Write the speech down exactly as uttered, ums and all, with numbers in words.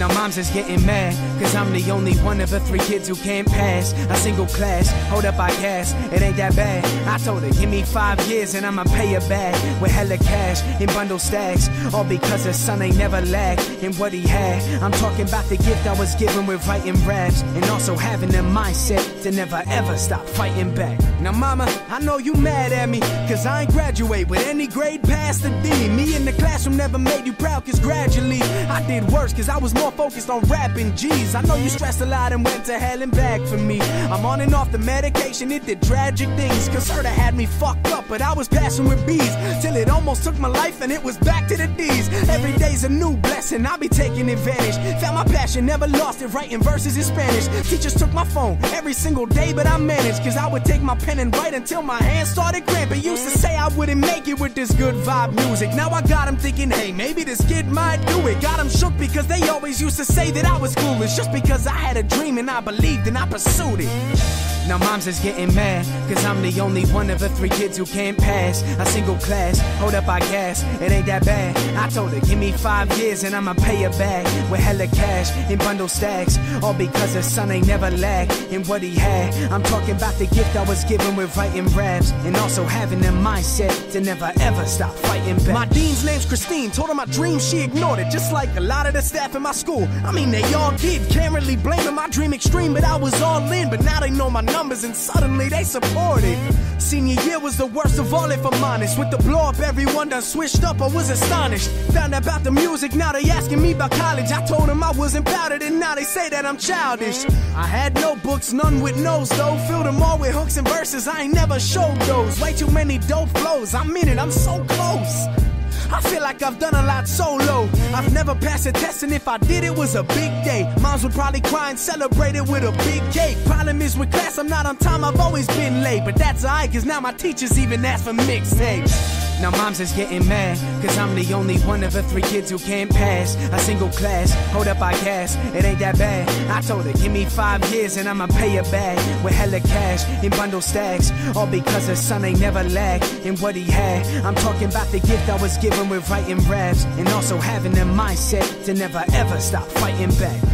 Now moms is getting mad, cause I'm the only one of the three kids who can't pass a single class. Hold up, I guess, it ain't that bad. I told her, give me five years and I'ma pay her back with hella cash in bundle stacks. All because her son ain't never lacked in what he had. I'm talking about the gift I was given with writing raps, and also having the mindset to never ever stop fighting back. Now mama, I know you mad at me, cause I ain't graduate with any grade past the D. Me in the classroom never made you proud, cause gradually I did worse, cause I was more focused on rapping. G's, I know you stressed a lot and went to hell and back for me. I'm on and off the medication, it did tragic things. Concerta had me fucked up, but I was passing with B's, till it almost took my life and it was back to the D's. Every day's a new blessing, I'll be taking advantage. Found my passion, never lost it, writing verses in Spanish. Teachers took my phone every single day, but I managed, cause I would take my pen and write until my hands started cramping. Used to say I wouldn't make it with this good vibe music. Now I got them thinking, hey, maybe this kid might do it. Got them shook because they always used to say that I was foolish, just because I had a dream and I believed and I pursued it. Now moms is getting mad, cause I'm the only one of the three kids who can't pass a single class. Hold up, I guess, it ain't that bad. I told her, give me five years and I'ma pay her back with hella cash in bundle stacks. All because her son ain't never lacked in what he had. I'm talking about the gift I was given with writing raps, and also having the mindset to never ever stop fighting back. My dean's name's Christine, told her my dream, she ignored it, just like a lot of the staff in my school. I mean, they all did, can't really blame them. My dream extreme, but I was all in. But now they know my numbers and suddenly they support it. Senior year was the worst of all, if I'm honest. With the blow up, everyone done switched up, I was astonished. Found out about the music, now they asking me about college. I told them I wasn't about it, and now they say that I'm childish. I had no books, none with no's though. Filled them all with hooks and verses, I ain't never showed those. Way too many dope flows, I'm in it, I'm so close. I feel like I've done a lot solo. I've never passed a test, and if I did, it was a big day. Moms would probably cry and celebrate it with a big cake. Problem is with class, I'm not on time, I've always been late. But that's alright, cause now my teachers even ask for mixtapes. Now moms is getting mad, cause I'm the only one of the three kids who can't pass a single class. Hold up, I guess, it ain't that bad. I told her, give me five years and I'ma pay her back with hella cash in bundle stacks. All because her son ain't never lacked in what he had. I'm talking about the gift I was given with writing raps, and also having the mindset to never ever stop fighting back.